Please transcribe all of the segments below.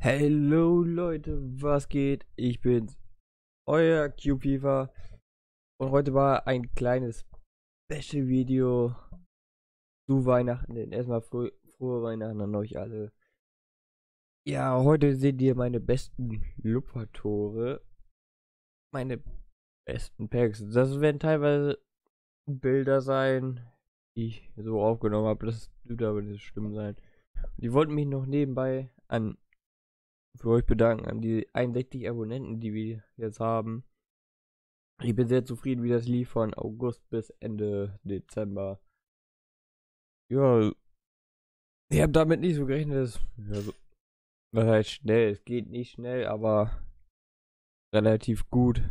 Hallo Leute, was geht? Ich bin's, euer QFifa und heute war ein kleines Special-Video zu Weihnachten. Denn erstmal frohe Weihnachten an euch alle. Ja, heute seht ihr meine besten Luppertore, meine besten Packs. Das werden teilweise Bilder sein, die ich so aufgenommen habe. Das dürfte aber nicht schlimm sein. Die wollten mich noch nebenbei für euch bedanken an die 61 Abonnenten, die wir jetzt haben. Ich bin sehr zufrieden, wie das lief von August bis Ende Dezember. Ja, ich habe damit nicht so gerechnet, was heißt schnell? Es geht nicht schnell, aber relativ gut.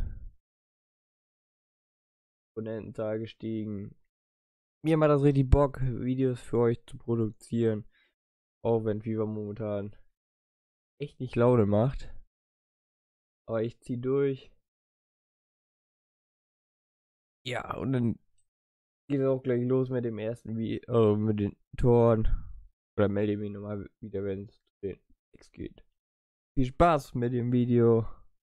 Abonnentenzahl gestiegen. Mir macht das richtig Bock, Videos für euch zu produzieren. Auch wenn FIFA momentan echt nicht Laune macht. Aber ich zieh durch. Ja, und dann geht es auch gleich los mit dem ersten mit den Toren. Oder melde mich nochmal wieder, wenn es zu den X geht. Viel Spaß mit dem Video.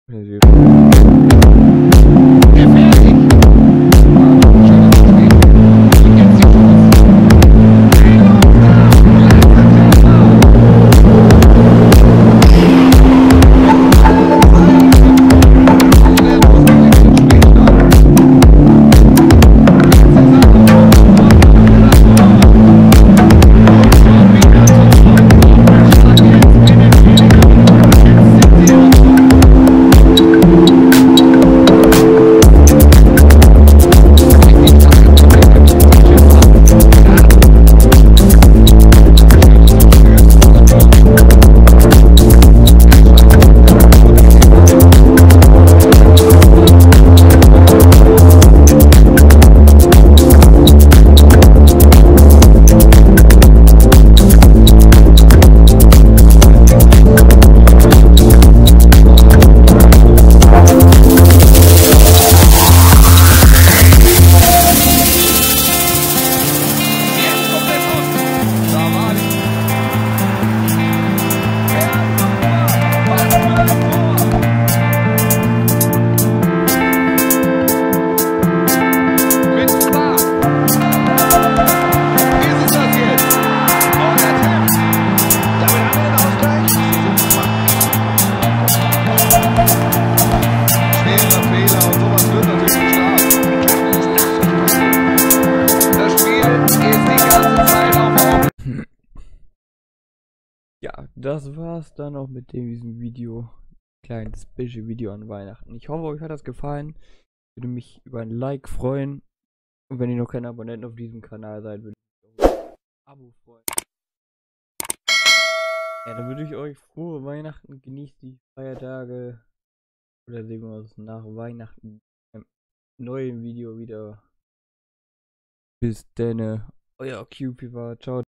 Ja, das war's dann auch mit diesem Video. Kleines Special-Video an Weihnachten. Ich hoffe, euch hat das gefallen. Würde mich über ein Like freuen. Und wenn ihr noch kein Abonnent auf diesem Kanal seid, würde ich mich auch über ein Abo freuen. Ja, dann wünsche ich euch frohe Weihnachten. Genießt die Feiertage. Oder sehen wir uns nach Weihnachten im neuen Video wieder. Bis dann. Euer QFifa. Ciao.